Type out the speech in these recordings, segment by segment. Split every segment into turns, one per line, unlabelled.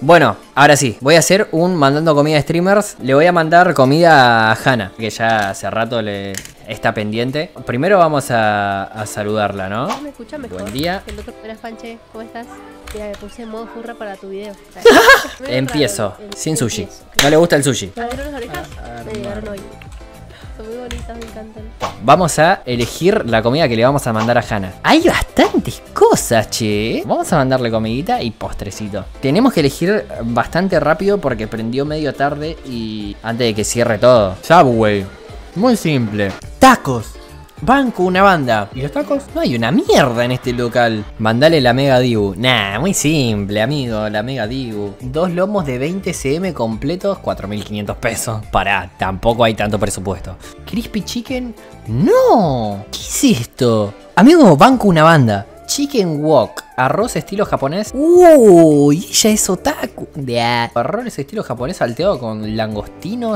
Bueno, ahora sí, voy a hacer un mandando comida a streamers. Le voy a mandar comida a Hanna, que ya hace rato le está pendiente. Primero vamos a saludarla, ¿no?
¿Me escuchas mejor?
Buen día.
Buenas, Panche, ¿cómo estás? Mira, me puse en modo furra para tu video.
Empiezo, sin sushi. ¿No le gusta el sushi?
¿Me abrieron las orejas? Me llegaron hoy. Son muy bonitas, me encantan.
Vamos a elegir la comida que le vamos a mandar a Hanna. Hay bastantes cosas, che. Vamos a mandarle comidita y postrecito. Tenemos que elegir bastante rápido porque prendió medio tarde y antes de que cierre todo. Subway. Muy simple. Tacos. Banco una banda. ¿Y los tacos? No hay una mierda en este local. Mandale la Mega Dibu. Nah, muy simple, amigo. La Mega Dibu. 2 lomos de 20 cm completos, 4.500 pesos. Pará, tampoco hay tanto presupuesto. Crispy Chicken. ¡No! ¿Qué es esto? Amigo, banco una banda. Chicken Wok, arroz estilo japonés. ¡Uy! Ella es otaku. Arroz estilo japonés salteado con langostino,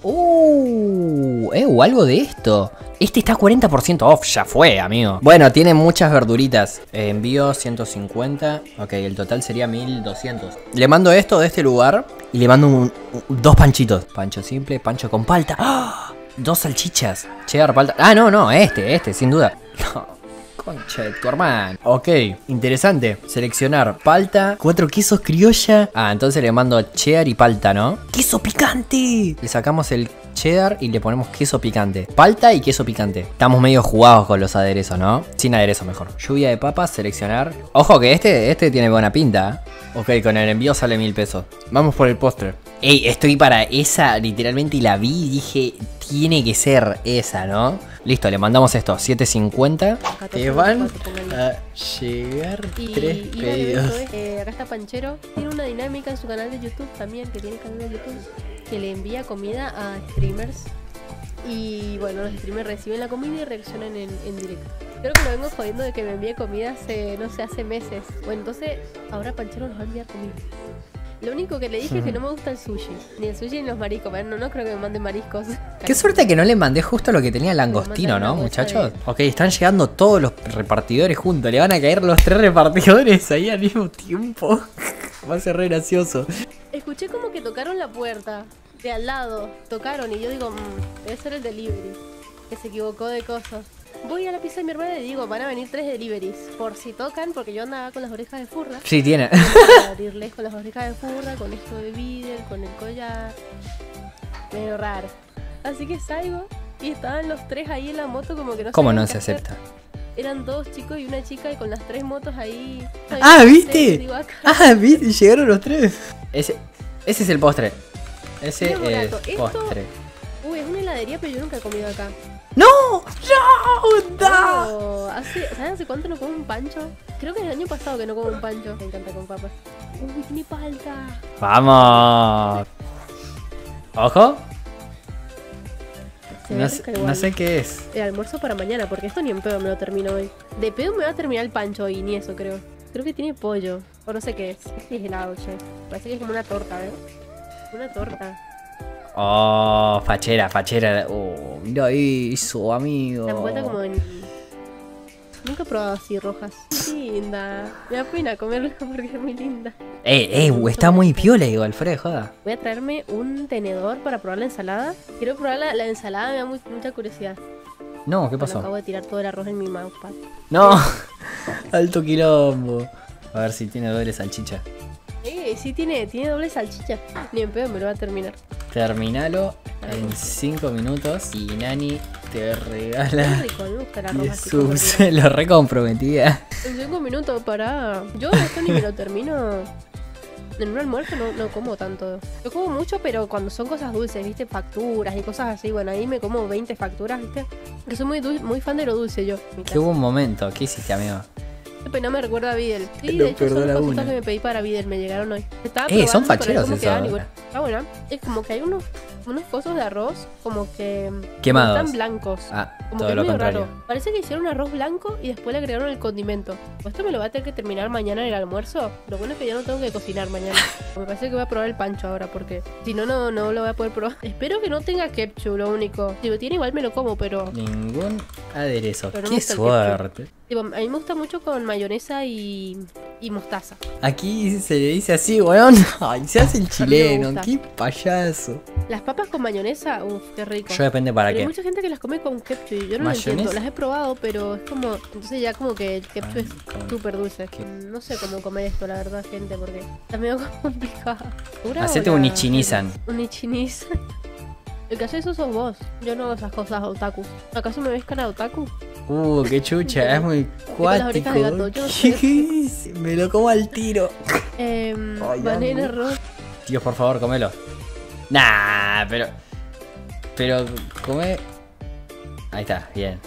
o algo de esto. Este está 40% off, ya fue, amigo. Bueno, tiene muchas verduritas. Envío 150. Ok, el total sería 1200. Le mando esto de este lugar y le mando 2 panchitos. Pancho simple, pancho con palta. ¡Oh! 2 salchichas. Cheddar, palta. Ah, no, este, sin duda. No. Concha de tu hermano. Ok, interesante. Seleccionar palta, 4 quesos criolla. Ah, entonces le mando cheddar y palta, ¿no? ¡Queso picante! Le sacamos el cheddar y le ponemos queso picante. Palta y queso picante. Estamos medio jugados con los aderezos, ¿no? Sin aderezo mejor. Lluvia de papas, seleccionar. Ojo que este tiene buena pinta. Ok, con el envío sale 1000 pesos. Vamos por el postre. Ey, estoy para esa, literalmente, y la vi y dije, tiene que ser esa, ¿no? Listo, le mandamos esto, 7.50. Te van a llegar 3 pedidos.
Acá está Panchero. Tiene una dinámica en su canal de YouTube también, que tiene canal de YouTube, que le envía comida a streamers. Y bueno, los streamers reciben la comida y reaccionan en directo. Creo que lo vengo jodiendo de que me envíe comida hace meses. Bueno, entonces ahora Panchero nos va a enviar comida. Lo único que le dije es que no me gusta el sushi. Ni el sushi ni los mariscos. Bueno, no creo que me manden mariscos.
Qué suerte que no le mandé justo lo que tenía langostino, ¿no, muchachos? Ok, están llegando todos los repartidores juntos. Le van a caer los 3 repartidores ahí al mismo tiempo. Va a ser re gracioso.
Escuché como que tocaron la puerta de al lado. Tocaron y yo digo, debe ser el delivery, que se equivocó de cosas. Voy a la pieza de mi hermana y digo, van a venir 3 deliveries. Por si tocan, porque yo andaba con las orejas de furra.
Sí, tiene.
Para abrirles con las orejas de furra, con esto de videl, con el collar. Medio raro. Así que salgo y estaban los 3 ahí en la moto como que no.
¿Cómo no se acepta?
Eran 2 chicos y una chica y con las 3 motos ahí.
Ah, ¿viste? Digo, ¿viste? Llegaron los 3. Ese es el postre. Ese es postre.
Uy, es una heladería, pero yo nunca he comido acá.
¡No! ¡No!
¿Saben hace cuánto no como un pancho? Creo que es el año pasado que no como un pancho. Me encanta con papas. Uy, tiene palta.
¡Vamos! ¡Ojo! No sé qué es.
El almuerzo para mañana, porque esto ni en pedo me lo termino hoy. De pedo me va a terminar el pancho hoy, ni eso creo. Creo que tiene pollo. O no sé qué es. Este es helado, che. Parece que es como una torta, ¿eh? Una torta.
Oh, fachera. Oh, mira eso, amigo.
La envuelta como en... Nunca he probado así rojas. Linda. Me da pena comerla porque es muy linda.
Está muy piola, digo, Alfredo, joda.
Voy a traerme un tenedor para probar la ensalada. Quiero probar la ensalada, me da mucha curiosidad.
No, ¿qué pasó?
Bueno, acabo de tirar todo el arroz en mi mousepad.
No, alto quilombo. A ver si tiene doble salchicha.
Sí, tiene doble salchicha. Ni en pedo me lo va a terminar.
Terminalo en 5 minutos y Nani te regala
rico, me gusta el arroz así
subs. Lo recomprometida.
En 5 minutos, para. Yo esto ni me lo termino. En un almuerzo no como tanto. Yo como mucho, pero cuando son cosas dulces, ¿viste? Facturas y cosas así. Bueno, ahí me como 20 facturas, ¿viste? Que soy muy fan de lo dulce yo.
Que hubo un momento. ¿Qué hiciste, amigo?
Pues no me recuerda a Videl. Sí, de hecho son los cositas que me pedí para Videl, me llegaron hoy.
Son facheros eso.
Ah, bueno, es como que hay unos cosos de arroz como que
quemados.
Están blancos. Como
todo
que
lo
es medio
contrario.
raro. Parece que hicieron un arroz blanco y después le agregaron el condimento. Esto me lo va a tener que terminar mañana en el almuerzo. Lo bueno es que ya no tengo que cocinar mañana. Me parece que voy a probar el pancho ahora porque si no lo voy a poder probar. Espero que no tenga ketchup, lo único. Si lo tiene igual me lo como, pero...
Ningún aderezo.
Pero no
Qué suerte.
Tipo, a mí me gusta mucho con mayonesa y y mostaza.
Aquí se le dice así, weón. Ay, se hace el
me
chileno.
gusta.
Qué payaso.
Las papas con mayonesa, uff, qué rico.
Yo depende para
Pero hay
qué.
mucha gente que las come con ketchup y yo no lo
¿Mayonesa?
entiendo. Las he probado, pero es como... Entonces ya como que el ketchup es
con-
súper dulce. No sé cómo comer esto, la verdad, gente, porque está medio complicado. ¿Segura
Hacete
o
un
la-
ichinizan.
Un ichinizan. El que hace eso sos vos. Yo no hago esas cosas otaku. ¿Acaso me ves cara de otaku?
Qué chucha, es muy
con las
cuático.
orejas de gato, yo no
¿Qué es? Me lo como al tiro.
Banana
amo.
roll.
Dios, por favor, comelo. Nah, pero come. Ahí está, bien.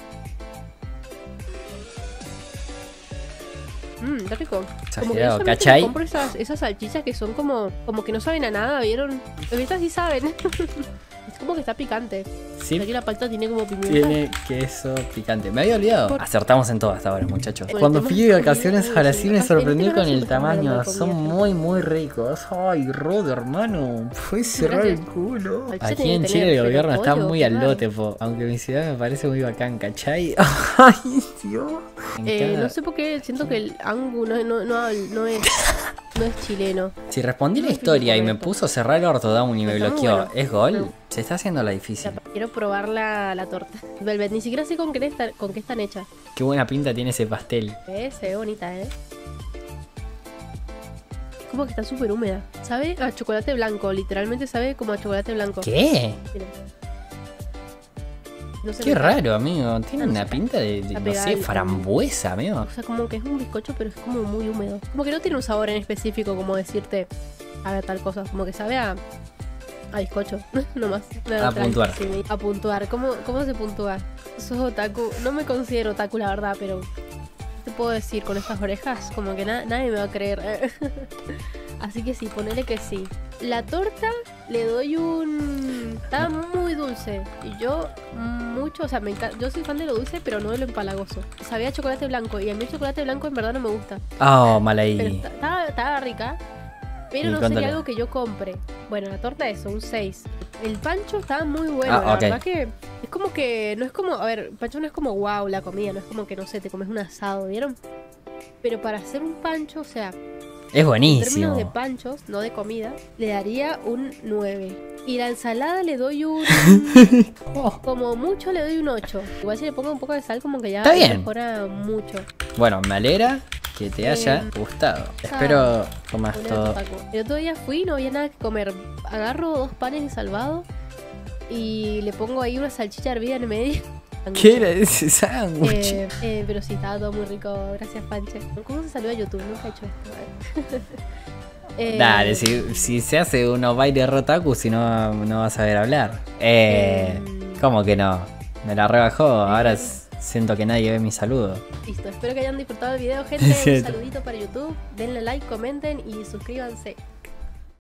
Está rico. Como que
Exagerado,
yo solamente
¿cachai?
me compro esas salchichas que son como que no saben a nada, ¿vieron? Pero estas sí saben. Es como que está picante.
Sí,
Aquí la palta tiene como pimienta.
tiene queso picante. Me había olvidado.
Por-
Acertamos en todo hasta ahora, muchachos.
Por el
Cuando
tema
fui
de
de
comida,
vacaciones
uy,
ahora
sí,
sí me
capaz-
sorprendí
este no
con el
siempre estamos hablando
tamaño.
de
Son
comida,
muy, muy ricos. Ay, Rod, hermano. Puedes cerrar el culo.
Salchicha
Aquí
tiene
en
que
Chile
tener,
el
pero
gobierno está
pollo,
muy
qué
al
raro.
lote, po. Aunque mi ciudad me parece muy bacán, ¿cachai? Ay, Dios.
No sé por qué siento que el Angu no es chileno.
Si respondí la
No
historia y me
explico
puso cerrar el ortodown y me
Está muy
bloqueó,
bueno.
¿es gol?
No.
Se está haciendo la difícil.
Quiero probar la torta. Velvet, ni siquiera sé con qué están hechas.
Qué buena pinta tiene ese pastel.
Se ve bonita, Como que está súper húmeda. Sabe a chocolate blanco, literalmente sabe como a chocolate blanco.
¿Qué?
Mira. No sé
Qué
nunca.
raro, amigo. Tiene
No
una
sé.
pinta de
Está
no
pegada
sé,
al-
frambuesa, amigo.
O sea, como que es un bizcocho, pero es como muy húmedo. Como que no tiene un sabor en específico, como decirte, haga tal cosa. Como que sabe a bizcocho, no más. Nada,
A puntuar.
sí, a puntuar. ¿Cómo se puntúa? Sos otaku. No me considero otaku, la verdad, pero... ¿Qué te puedo decir con estas orejas? Como que nadie me va a creer. Así que sí, ponele que sí. La torta le doy un... Está muy dulce. Y yo mucho, o sea, me encanta. Yo soy fan de lo dulce, pero no de lo empalagoso. Sabía a chocolate blanco y a mí el chocolate blanco en verdad no me gusta.
Oh, mal
Pero
ahí.
estaba rica. Pero
¿Y
no
cuánto
sería
le-
algo que yo compre. Bueno, la torta eso, un 6. El pancho estaba muy bueno.
Ah,
La
ok.
verdad que es como que no es como, a ver, el pancho no es como wow la comida, no es como que no sé, te comes un asado, ¿vieron? Pero para hacer un pancho, o sea,
Es
en términos de
buenísimo.
panchos, no de comida, le daría un 9. Y la ensalada le doy un...
Oh.
Como mucho le doy un 8. Igual si le pongo un poco de sal como que ya
Está bien.
mejora mucho.
Bueno, me alegra que te haya gustado. Espero comas
Una
todo.
taco. El otro día fui y no había nada que comer. Agarro 2 panes de salvado y le pongo ahí una salchicha hervida en medio.
¿Qué era ese sándwich?
Pero sí, estaba todo muy rico. Gracias, Panche. ¿Cómo se saluda a YouTube? Nunca he hecho esto.
Dale, si se hace unos bailes rotaku, si no, no vas a saber hablar. ¿Cómo que no? Me la rebajó, ahora siento que nadie ve mi saludo.
Listo, espero que hayan disfrutado el video, gente.
Es
Un
cierto.
saludito para YouTube. Denle like, comenten y suscríbanse.